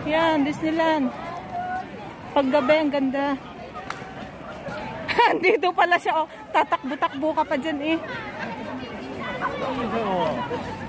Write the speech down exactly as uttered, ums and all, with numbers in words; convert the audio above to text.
Yan, Disneyland. Paggabi, ang ganda. Dito pala siya, oh. Tatakbo-takbo ka pa dyan, eh.